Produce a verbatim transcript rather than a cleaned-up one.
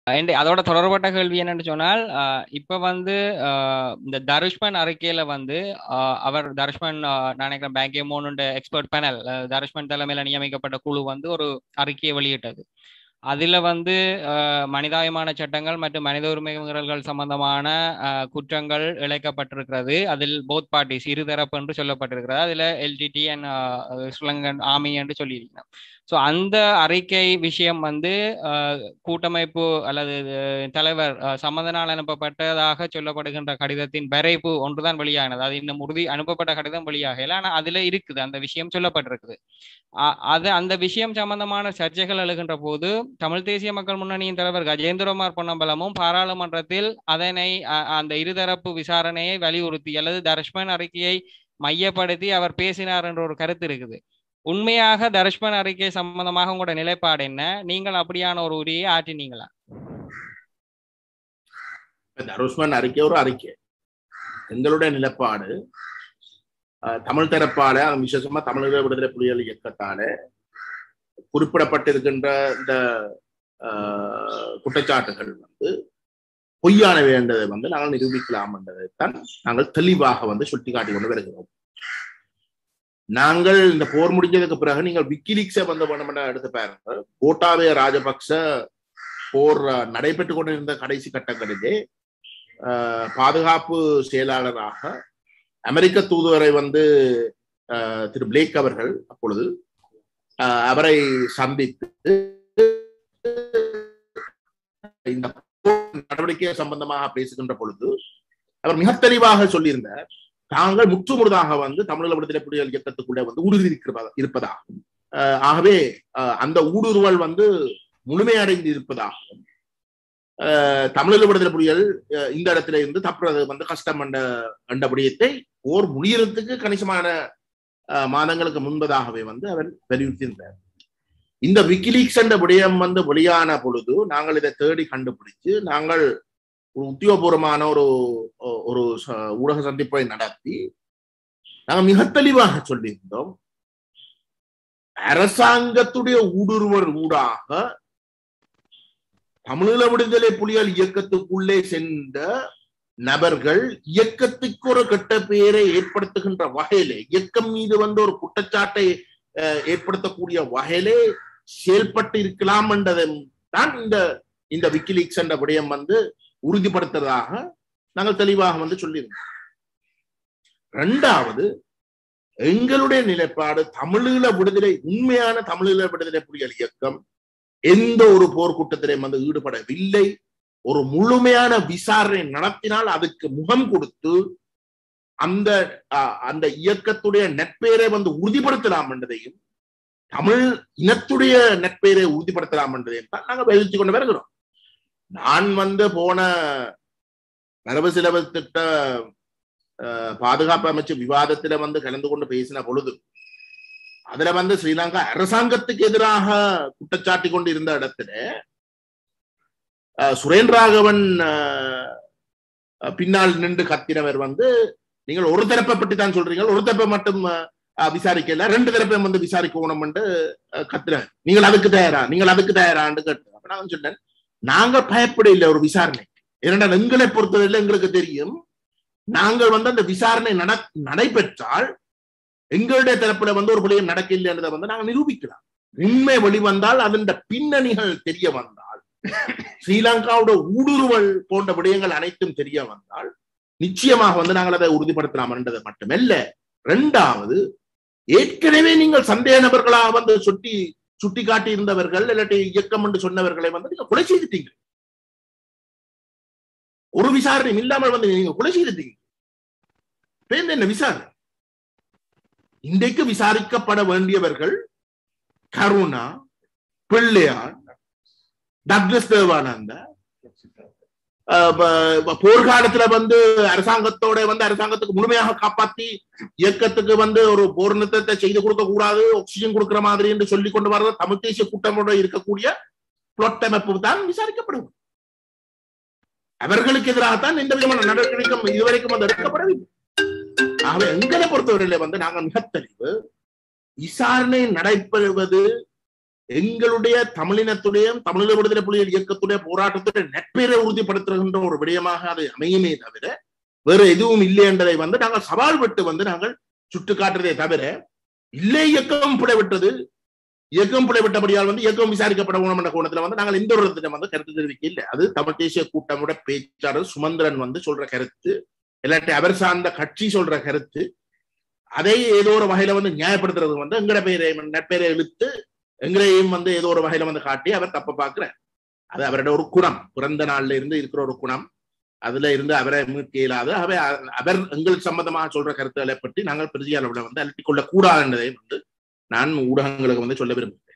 And அதோட தொடர்பட்ட கேள்வி என்னன்னு சொன்னால் அஹ், இப்ப வந்து அஹ், இந்த தருஷ்மன் அறிக்கையில வந்து அஹ், அவர் தருஷ்மன் அஹ், நான் நினைக்கிறேன் பேங்கிமோனுடைய எக்ஸ்பர்ட் பேனல் தருஷ்மன் தலைமையில நியமிக்கப்பட்ட குழு வந்து ஒரு அறிக்கையை வெளியிட்டது. அதுல வந்து அஹ், மனிதாயமான சட்டங்கள் மற்றும் மனித உரிமை மீறல்கள் சம்பந்தமான அஹ், குற்றங்கள் இழைக்கப்பட்டிருக்கிறது. அதில் போத் பார்ட்டிஸ் இருதரப்பு என்று சொல்லப்பட்டிருக்கிறது. அதுல எல்டிடி அண்ட் ஸ்ரீலங்கன் ஆர்மி என்று சொல்லியிருக்கிறோம். ஸோ அந்த அறிக்கை விஷயம் வந்து அஹ், கூட்டமைப்பு அல்லது அஹ், தலைவர் அஹ், சம்மதனால் அனுப்பப்பட்டதாக சொல்லப்படுகின்ற கடிதத்தின் வரைவு ஒன்றுதான் வெளியானது. அது இன்னும் உறுதி அனுப்பப்பட்ட கடிதம் வெளியாகல. ஆனால் அதுல இருக்குது, அந்த விஷயம் சொல்லப்பட்டிருக்குது. அ- அது அந்த விஷயம் சம்பந்தமான சர்ச்சைகள் எழுகின்ற போது தமிழ் தேசிய மக்கள் முன்னணியின் தலைவர் கஜேந்திரகுமார் பொன்னம்பலமும் பாராளுமன்றத்தில் அதனை அ- அந்த இருதரப்பு விசாரணையை வலியுறுத்தி அல்லது தர்ஷ்மன் அறிக்கையை மையப்படுத்தி அவர் பேசினார் என்ற ஒரு கருத்து இருக்குது. உண்மையாக தர்ஷ்மன் அறிக்கை சம்பந்தமாக உங்களோட நிலைப்பாடு என்ன? நீங்கள் அப்படியான ஒரு உரையை ஆற்றினீங்களா? தருஷ்மன் அறிக்கை ஒரு அறிக்கை. எங்களுடைய நிலைப்பாடு தமிழ் தரப்பால, விசேஷமா தமிழக விடுதலை புலிகள் இயக்கத்தால குறிப்பிடப்பட்டிருக்கின்ற இந்த குற்றச்சாட்டுகள் வந்து பொய்யானவை என்றதை வந்து நாங்கள் நிரூபிக்கலாம் என்றதைத்தான் நாங்கள் தெளிவாக வந்து சுட்டிக்காட்டி கொண்டு வருகிறோம். நாங்கள் இந்த போர் முடிஞ்சதுக்கு பிறகு நீங்கள் விக்கிலீக்ஸை வந்து பண்ண எடுத்து பாருங்க. கோட்டாபய ராஜபக்ச போர் நடைபெற்றுக் கொண்டிருந்த கடைசி கட்டங்களிலே பாதுகாப்பு செயலாளராக அமெரிக்க தூதுவரை வந்து திரு பிளேக் அவர்கள் அப்பொழுது அவரை சந்தித்து இந்த நடவடிக்கை சம்பந்தமாக பேசுகின்ற பொழுது அவர் மிக தெளிவாக சொல்லியிருந்தார், தாங்கள் முற்றுமுழுதாக வந்து தமிழக விடுதலை புலிகள் இயக்கத்துக்குள்ளே வந்து ஊடுருவி இருப்பதாகவும், ஆகவே அந்த ஊடுருவல் வந்து முழுமையடைந்து இருப்பதாகவும், தமிழக விடுதலை புலிகள் இந்த இடத்துல இருந்து தப்புறது வந்து கஷ்டம் என்ற என்ற விடயத்தை போர் முடியறதுக்கு கணிசமான மாதங்களுக்கு முன்பதாகவே வந்து அவர் வலியுறுத்தியிருந்தார். இந்த விக்கிலீக்ஸ் என்ற விடயம் வந்து வெளியான பொழுது நாங்கள் இதை தேடி கண்டுபிடிச்சு நாங்கள் ஒரு உத்தியோகபூர்வமான ஒரு ஒரு ஊடக சந்திப்பை நடத்தி நாங்கள் மிக தெளிவாக சொல்லியிருந்தோம், அரசாங்கத்துடைய ஊடுருவல் ஊடாக தமிழீழ விடுதலை புலிகள் இயக்கத்துக்குள்ளே சென்ற நபர்கள் இயக்கத்துக்கு ஒரு கெட்ட பெயரை ஏற்படுத்துகின்ற வகையிலே, இயக்கம் மீது வந்து ஒரு குற்றச்சாட்டை ஏற்படுத்தக்கூடிய வகையிலே செயல்பட்டு இருக்கலாம் என்றதை தான் இந்த இந்த விக்கிலீக்ஸ் என்ற விடயம் வந்து உறுதிப்படுத்துறதாக நாங்கள் தெளிவாக வந்து சொல்லியிருந்தோம். இரண்டாவது, எங்களுடைய நிலைப்பாடு தமிழீழ விடுதலை உண்மையான தமிழீழ விடுதலை புலிகள் இயக்கம் எந்த ஒரு போர்க்கூட்டத்திலையும் வந்து ஈடுபடவில்லை. ஒரு முழுமையான விசாரணை நடத்தினால் அதுக்கு முகம் கொடுத்து அந்த அந்த இயக்கத்துடைய நட்பெயரை வந்து உறுதிப்படுத்தலாம் என்றதையும், தமிழ் இனத்துடைய நட்பெயரை உறுதிப்படுத்தலாம் என்றதையும் தான் நாங்கள் எழுதி கொண்டு வருகிறோம். நான் வந்து போன வரவு செலவு திட்ட பாதுகாப்பு அமைச்சு விவாதத்துல வந்து கலந்து கொண்டு பேசின பொழுது அதுல வந்து ஸ்ரீலங்கா அரசாங்கத்துக்கு எதிராக குற்றச்சாட்டி கொண்டு இருந்த இடத்துல சுரேன்ராகவன் பின்னால் நின்று கத்தினவர் வந்து, நீங்கள் ஒரு தரப்பை பற்றி தான் சொல்றீங்க, ஒரு தரப்பை மட்டும் விசாரிக்கல, ரெண்டு தரப்பை வந்து விசாரிக்கணும் என்று கத்துறாரு. நீங்கள் அதுக்கு தயாரா நீங்கள் அதுக்கு தயாரான்னு கேட்டு அப்ப நான் சொன்னேன், நாங்கள் பயப்பட இல்லை ஒரு விசாரணை. ஏனென்றால் எங்களை பொறுத்தவரையில் எங்களுக்கு தெரியும், நாங்கள் வந்து அந்த விசாரணை நட நடைபெற்றால் எங்களுடைய தரப்புல வந்து ஒரு பிள்ளைகள் நடக்க இல்லைன்றதை வந்து நாங்கள் நிரூபிக்கலாம். உண்மை வெளிவந்தால் அதன் பின்னணிகள் தெரிய வந்தால், ஸ்ரீலங்காவோட ஊடுருவல் போன்ற விடயங்கள் அனைத்தும் தெரிய வந்தால் நிச்சயமாக வந்து நாங்கள் அதை உறுதிப்படுத்தலாம் என்றது மட்டுமல்ல. இரண்டாவது, ஏற்கனவே நீங்கள் சந்தேக நபர்களாக வந்து சுட்டி சுட்டி காட்டி இருந்தவர்கள் இல்லாட்டி இயக்கம் என்று சொன்னவர்களை வந்து நீங்க கொலை செய்துட்டீங்க. ஒரு விசாரணை இல்லாமல் வந்து நீங்க கொலை செய்துட்டீங்க. என்ன விசாரணை? இன்றைக்கு விசாரிக்கப்பட வேண்டியவர்கள் கருணா, பிள்ளையார், டக்ளஸ் தேவானந்தா, போர்க்காலத்துல வந்து அரசாங்கத்தோட வந்து அரசாங்கத்துக்கு முழுமையாக காப்பாத்தி இயக்கத்துக்கு வந்து ஒரு போர் நிறுத்தத்தை செய்து கொடுக்க கூடாது, ஆக்சிஜன் கொடுக்கிற மாதிரி என்று சொல்லிக் கொண்டு வர்றது தமிழ் தேசிய கூட்டமோட இருக்கக்கூடிய பிளாட் அமைப்பு தான் விசாரிக்கப்படும். அவர்களுக்கு எதிராகத்தான் எந்த விதமான நடவடிக்கையும் இதுவரைக்கும் வந்து எடுக்கப்படவில்லை. ஆகவே எங்களை பொறுத்தவரையில வந்து நாங்கள் மிக தெளிவு, விசாரணை நடைபெறுவது எங்களுடைய தமிழினத்துடைய தமிழீழ விடுதலை புலிகள் இயக்கத்துடைய போராட்டத்துடைய நட்பெயரை உறுதிப்படுத்துகின்ற ஒரு விடயமாக அது அமையுமே தவிர வேறு எதுவும் இல்லை என்றதை வந்து நாங்கள் சவால் விட்டு வந்து நாங்கள் சுட்டு காட்டுறதே தவிர இல்லை இயக்கம் பிழைவிட்டது இயக்கம் பிழைவிட்டபடியால் வந்து இயக்கம் விசாரிக்கப்பட வேணும் என்ற கோணத்துல வந்து நாங்கள் இந்த ஒரு இடத்துல வந்து கருத்து தெரிவிக்க இல்லை. அது தமிழ் தேசிய கூட்டமோட பேச்சாளர் சுமந்திரன் வந்து சொல்ற கருத்து, இல்லாட்டி அவர் சார்ந்த கட்சி சொல்ற கருத்து. அதை ஏதோ ஒரு வகையில வந்து நியாயப்படுத்துறது வந்து எங்கட பெயரை நட்பெயரை இழுத்து எங்களையும் வந்து ஏதோ ஒரு வகையில வந்து காட்டி அவர் தப்ப பார்க்கிறார். அது அவருடைய ஒரு குணம், பிறந்த நாள்ல இருந்து இருக்கிற ஒரு குணம். அதுல இருந்து அவரை மீட்க இயலாது. அவை அவர் எங்களுக்கு சம்பந்தமாக சொல்ற கருத்துக்களை பற்றி நாங்கள் பெரிய அளவுல வந்து அலட்டிக் கொள்ள கூடாது என்பதை வந்து நான் ஊடகங்களுக்கு வந்து சொல்ல விரும்புகிறேன்.